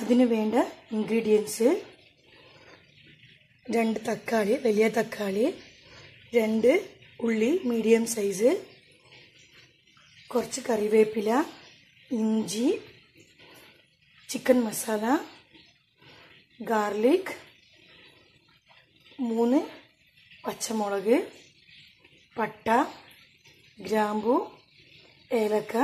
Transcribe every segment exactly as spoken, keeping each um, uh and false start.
അതിനു വേണ്ട ഇൻഗ്രീഡിയൻസ് രണ്ട് തക്കാളി, വലിയ തക്കാളി, രണ്ട് ഉള്ളി മീഡിയം സൈസ്, കുറച്ച് കറിവേപ്പില, ഇഞ്ചി, ചിക്കൻ മസാല, ഗാർലിക്, മൂന്ന് പച്ചമുളക്, പട്ട, ഗ്രാമ്പു, ഏലക്ക,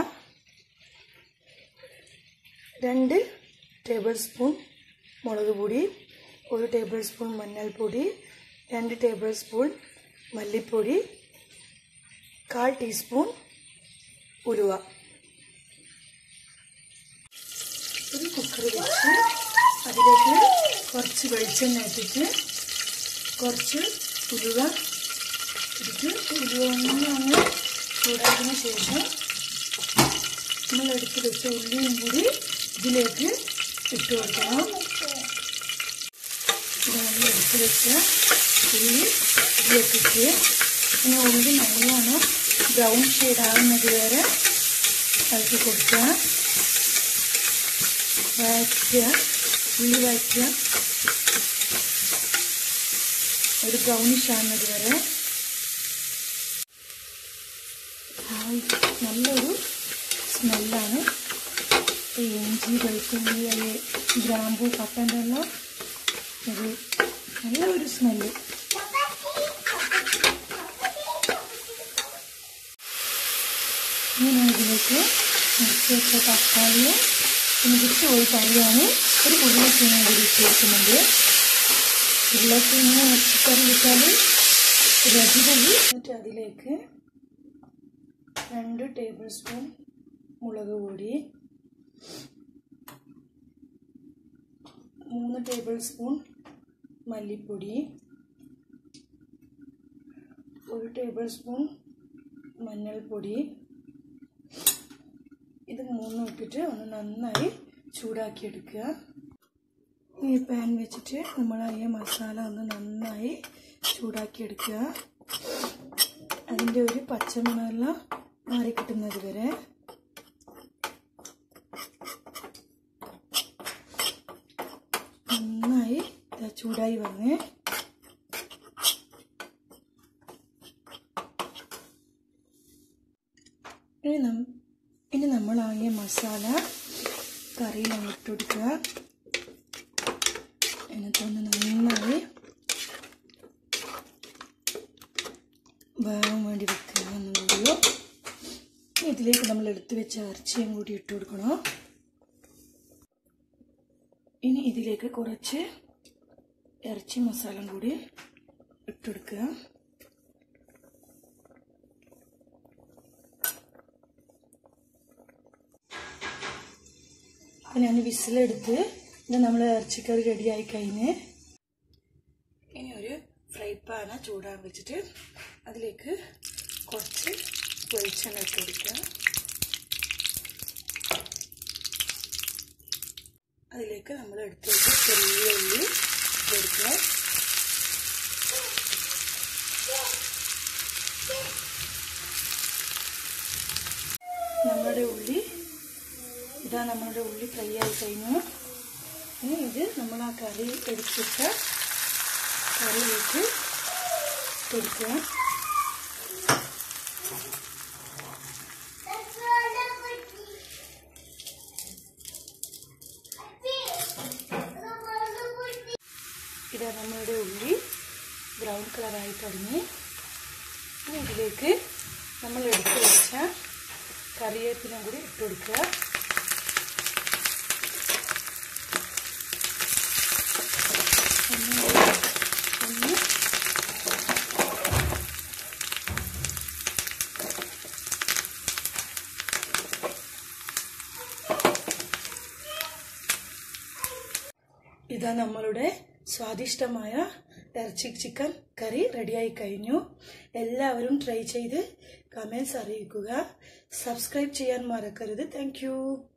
രണ്ട് ടേബിൾ സ്പൂൺ മുളക് പൊടി, ഒരു ടേബിൾ സ്പൂൺ മഞ്ഞൾപ്പൊടി, രണ്ട് ടേബിൾ സ്പൂൺ മല്ലിപ്പൊടി, കാൽ ടീസ്പൂൺ ഉലുവ. ഒരു കുക്കർ വെച്ച് അതിലേക്ക് കുറച്ച് വെളിച്ചെണ്ണ ഇട്ടിട്ട് കുറച്ച് ഉലുവ ഇട്ടിട്ട് ഉലുവ ഒന്ന് അങ്ങ് ചൂടാക്കിയതിന് ശേഷം നമ്മൾ എടുത്ത് വെച്ച ഉള്ളിയും കൂടി ഇതിലേക്ക് ഇട്ട് കൊടുക്കണം. നമ്മൾ എടുത്ത് വെച്ച ഉള്ളി ഇതിലേക്ക് ഇട്ട് പിന്നെ ഉള്ളി നല്ലോണം ബ്രൗൺ ഷെയ്ഡാകുന്നത് വരെ ഇളക്കി കൊടുക്കുക. വഴറ്റുക, ഉള്ളി വഴറ്റുക, ഒരു ബ്രൗണിഷ് ആകുന്നത് വരെ. നല്ലൊരു സ്മെല്ലാണ്. ഈ ഇഞ്ചി, വെളുത്തുള്ളി, ഗ്രാമ്പു, പട്ടൻ്റെ എല്ലാം ഒരു നല്ലൊരു സ്മെല്ല്. ഇങ്ങനെ ഇതിലേക്ക് മുറിച്ച് വെച്ച തക്കാളിയും മുറിച്ച് പോയി പറയുകയാണ് ഒരു ഉരുളക്കിഴങ്ങ് കൂടി ഇട്ട് വെക്കുന്നുണ്ട്. ഉരുളക്കിഴങ്ങ് ചിക്കൻ ഇട്ടാൽ രജിതലി. എന്നിട്ട് അതിലേക്ക് രണ്ട് ടേബിൾ സ്പൂൺ മുളക് പൊടി, മൂന്ന് ടേബിൾ സ്പൂൺ മല്ലിപ്പൊടി, ഒരു ടേബിൾ സ്പൂൺ മഞ്ഞൾപ്പൊടി, ഇത് മൂന്നും ഇട്ടിട്ട് ഒന്ന് നന്നായി ചൂടാക്കിയെടുക്കുക. ഈ പാൻ വെച്ചിട്ട് നമ്മൾ ഈ മസാല ഒന്ന് നന്നായി ചൂടാക്കിയെടുക്കുക. അതിൻ്റെ ഒരു പച്ചമണമെല്ലാം മാറി കിട്ടുന്നത് വരെ. നന്നായി ചൂടായി വന്ന് ഇനി നം ഇനി നമ്മൾ ആയ മസാല കറിയിൽ ഇട്ട് കൊടുക്കുക. എന്നിട്ടൊന്ന് നന്നായി വേവാൻ വേണ്ടി വെക്കുക. എന്നുള്ളൂ ഇതിലേക്ക് നമ്മൾ എടുത്തു വെച്ച ഇറച്ചിയും കൂടി ഇട്ട് കൊടുക്കണം. ഇനി ഇതിലേക്ക് കുറച്ച് ഇറച്ചി മസാല കൂടി ഇട്ടുകൊടുക്കുക. അപ്പം ഞാൻ വിസിലെടുത്ത് ഇത് നമ്മൾ ഇറച്ചിക്കറി റെഡിയായി കഴിഞ്ഞ് ഇനി ഒരു ഫ്രൈ പാന് ചൂടാൻ വെച്ചിട്ട് അതിലേക്ക് കുറച്ച് വെളിച്ചെണ്ണ ഇട്ട് കൊടുക്കുക. അതിലേക്ക് നമ്മൾ എടുത്ത് വെച്ച് ചെറിയ ഉള്ളി കൊടുക്കുക. നമ്മുടെ ഉള്ളി ഇതാ നമ്മളുടെ ഉള്ളി ഫ്രൈ ആയി കഴിഞ്ഞു. ഇനി ഇത് നമ്മൾ ആ കറി എടുത്തിട്ട കറിയിലേക്ക് കൊടുക്കുക. ഇതാ നമ്മളുടെ ഉള്ളി ബ്രൗൺ കളറായി തുടങ്ങി. ഇനി ഇതിലേക്ക് നമ്മൾ എടുത്ത് വെച്ച കറിവേപ്പിലും കൂടി ഇട്ട് കൊടുക്കുക. ഒന്ന് ഇതാ നമ്മളുടെ സ്വാദിഷ്ടമായ ഇറച്ചി ചിക്കൻ കറി റെഡിയായി കഴിഞ്ഞു. എല്ലാവരും ട്രൈ ചെയ്ത് കമന്റ്സ് അറിയിക്കുക. സബ്സ്ക്രൈബ് ചെയ്യാൻ മറക്കരുത്. Thank U.